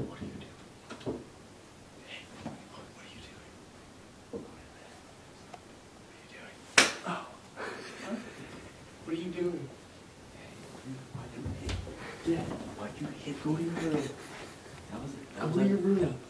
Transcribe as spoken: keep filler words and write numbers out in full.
What are you doing? Hey, what are you doing? What are you doing? Oh. What are you doing? Hey, why'd you hit? Yeah, why'd you hit? Go to your room. That was it. That was Go to your room.